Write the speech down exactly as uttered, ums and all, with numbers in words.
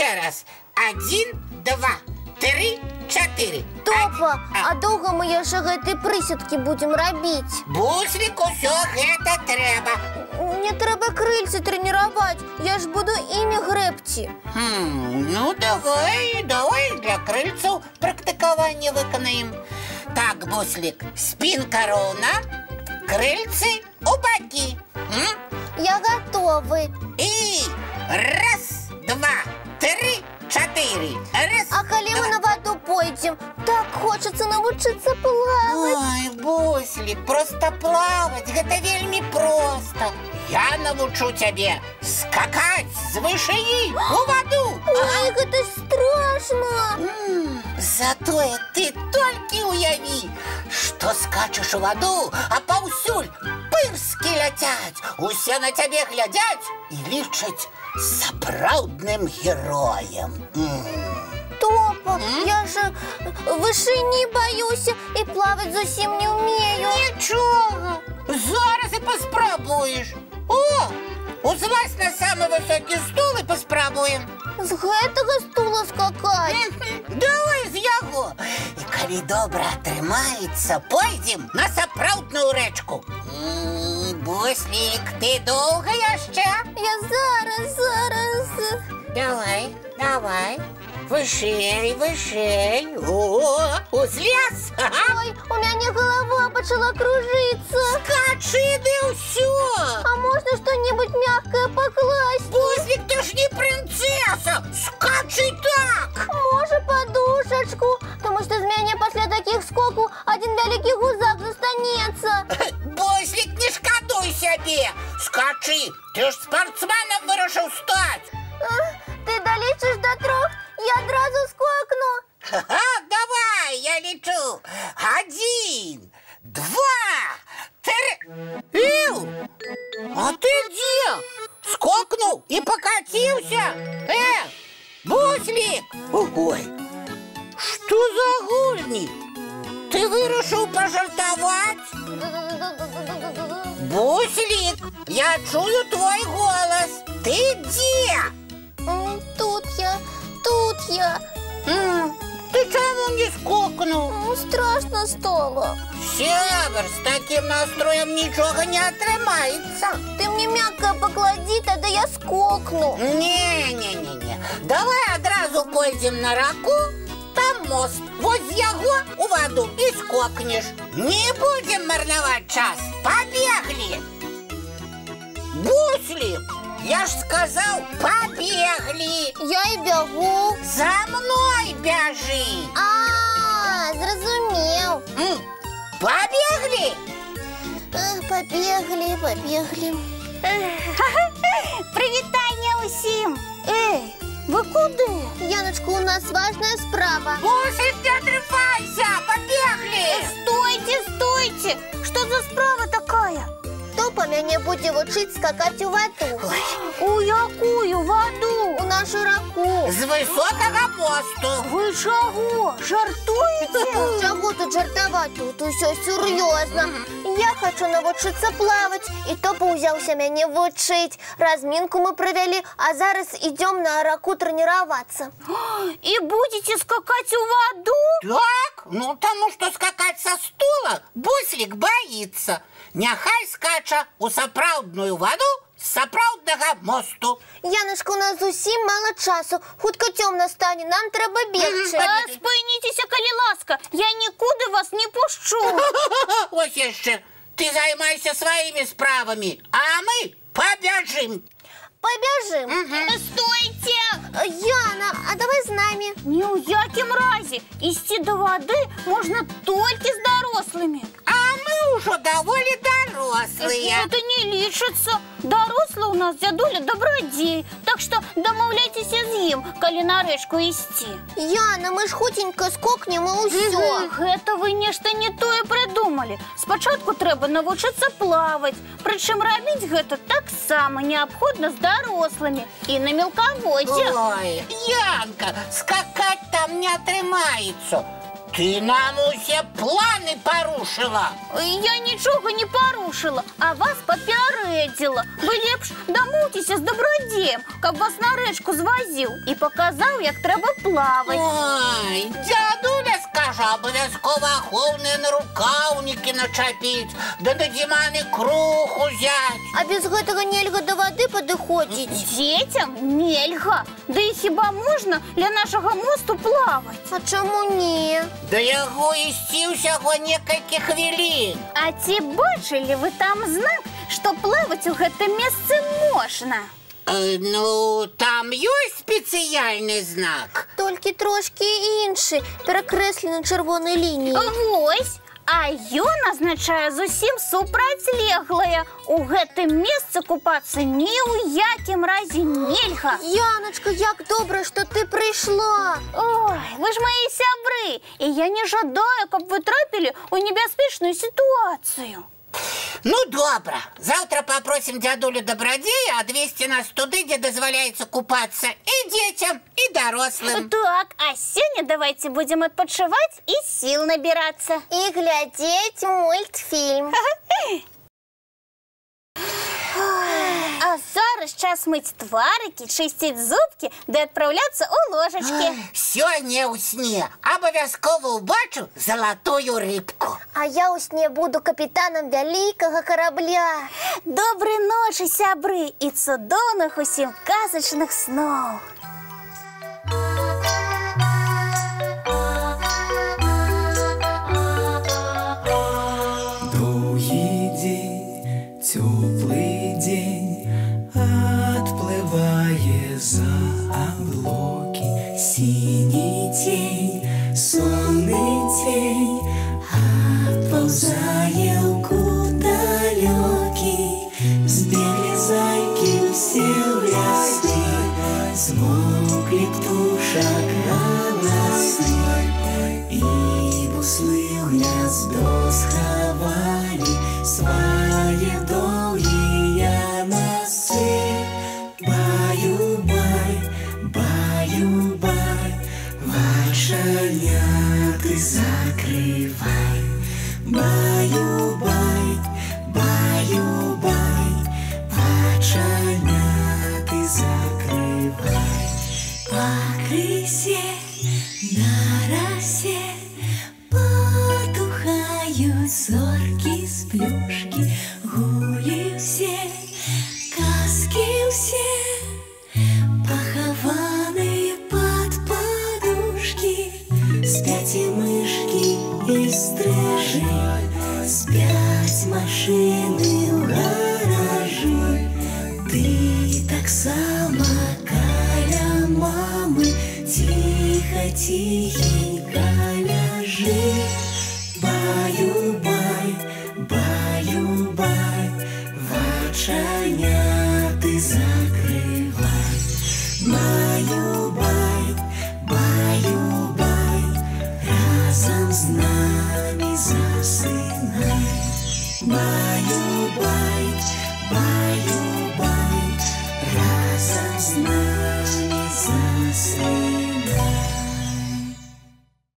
раз. Один, два, три, чатыры. Топа, а доўга мы яшчэ гэтай прысядкі будзем рабіць? Буслік, усё гэта трэба. Мне трэба крыльцы трэніраваць, я ж буду імі грэбці. Хм, ну давай, давай для крыльцаў практыкаванне выканаем. Так, Буслік, спінка роўна, крыльцы у бакі. М? Я гатовы. І раз, два, три, чатыры. Раз, А калі два. мы на ваду пойдзем? Так хочацца навучыцца плаваць. Ой, Буслік, проста плаваць, гэта вельмі проста. Я навучу цябе скакаць з вышыні у ваду. Ой, гэта страшна. М, Затое ты толькі уяві, што скачаш у ваду, а паўсюль пырскі ляцяць. Усе на цябе глядзяць і лічаць сапраўдным героем. М. Топа, я ж вышыні баюся і плаваць зусім не ўмею. Нічога, зараз і паспрабуеш. О, узвась на самы высокі стул і паспрабуем. З гэтага стула скакаць? Давай з яго. І калі добра атрымаецца, пойдзем на сапраўдную рэчку. М, Буслік, ты доўга яшчэ? Я зараз, зараз. Давай, давай. Вышэй, вышэй. О, узлез. Ага. Ой, у мяне галава пачала кружыцца. Скачы, ды ўсё. А можна што-небудзь мягкае пакласці? Буслік, ты ж не прынцэса. Скачы так. Можа, падушачку? Таму што з мяне пасля такіх скокаў адзін вялікі гузак застанецца. Буслік, не шкадуй сябе. Скачы, ты ж спартсменам вырашыў стаць. Ты далічыш да трох, я адразу скокну. Ха-ха, давай, я лечу. Один, два, три. Ил, а ты где? Скокнул и покатился? Э, Буслик! Ой, что за гульни? Ты вырушил пожартовать? Буслик, я чую твой голос. Ты где? М, Тут я, тут я. М, Ты чего не скокнул? М, Страшно стало. Сябр, з таким настроєм нічого не атрымаецца. Ты мне мягкое поклади, тогда я скокну. Не-не-не-не. Давай адразу пойдзем на раку, там мост. Вось з яго у ваду і скокнеш. Не будем марнаваць час. Побегли. Буслик, я ж сказал, побегли. Я і бягу. За мной бяжи. А, зразумеў. М, Побегли. Эх, Побегли, побегли. Прывітанне ўсім! Эй, вы куды? Яночка, у нас важная справа. Буслик, не отрывайся, побегли. Стойте, стойте! Што за справа такая? Топа мяне будзе вучыць скакаць у ваду. У якую ваду? У нашу раку. З высокого мосту. Вы чаго? Жартуеце? Чаго тут жартаваць? Тут усё сур'ёзна. Я хочу навучыцца плаваць, і Топа ўзяўся мяне вучыць. Размінку мы правялі, а зараз ідём на раку трэніравацца. І будете скакаць у ваду? Так, ну тому что скакать со стула Буслик боится. Няхай скача у сапраўдную ваду з сапраўднага мосту. Яночка, у нас зусім мала часу. Хутка цёмна стане, нам трэба бегчы. А, спыніцеся, калі ласка, я нікуди вас не пушчу. Ось яшчэ, ты займайся сваімі справамі, а мы побяжым. Побяжым. Стойте! Яна, а давай з намі. Ні ў якім разе. Ісці да вады можна толькі з дарослымі. А мы ўжо даволі дарослыя. Это не лічыцца. Дарослы ў нас дзядуля дабрадзей. Так што дамаўляйцеся з ім, калі на рэчку ісці. Яна, мы ж хутенька скокнем і ўсё. Гэта вы нешта не тое прыдумалі. Спачатку трэба навучыцца плаваць. Прычым рабіць гэта таксама неабходна з дарослымі і на мелкаводдзе. Ой, Янка, скакать там не атрымаецца. Ты нам усе планы порушила. Я нічого не порушила, а вас папярэдзіла. Вы лепш дамовьцеся з дабрадзеем, каб вас на рэчку звазіў і паказаў, як трэба плаваць. Ой, дзядуля скажа, абавязкова ахоўныя нарукаўнікі начапіць, да на Диманы круг узяць. А без гэтага нельга да вады падыходзіць. Дзецям нельга. Да і хіба можна ля нашага мосту плаваць? А чаму не? Да яго ісці ўсяго некалькі хвілін. А ці бачылі вы там знак, што плаваць у гэтым месцы можна? Э, ну, там ёсць спецыяльны знак. Толькі трошкі іншы, перакрэслены чырвонай лініяй. Вось, а ён азначае зусім супрацьлеглае. У гэтым месцы купацца ні ў якім разе нельга. Яначка, як добра, што ты прыйшла. Ой, вы ж мои сябры, і я не жадаю, каб вы трапілі ў небяспечную сітуацыю. Ну, добра. Завтра попросим дядулю Добродея отвезти нас туды, где дазваляецца купацца и детям, и дорослым. Так, а сёння давайте будем адпачываць и сил набираться. И глядзець мультфильм. А зараз час мыць тварыкі, чысціць зубкі, да адпраўляцца ў ложачкі. Сёння ў сне абавязкова ўбачу залатую рыбку. А я ў сне буду капітанам вялікага карабля. Добрай ночы, сябры, і цудоўных усім казачных сноў. Доўгі дзень, цёплы дзень, отплывае за облаки. Синий тень, сонный тень, отползая в кут далекий. Сбегли зайки все в леске, смолкли птушек голосы, и буслы в гнездо сховали свои долгие носы. Баю-бай, баю-бай, вачаняты закрывай. Баю-бай, баю-бай, вачаняты закрывай. По крысе на росе потухают зорки с плюшки. Гули все, казки все, похованы под подушки. Спят и мышки, и стрижи, спят машины в гаражи. Ты так само каля мамы, тихо-тихенько ляжи. Баю-бай, баю-бай, вачаняты закрывай. Баю-бай, баю-бай, разом с нами засынай. Баю-бай, баю-бай, разом с нами засынай.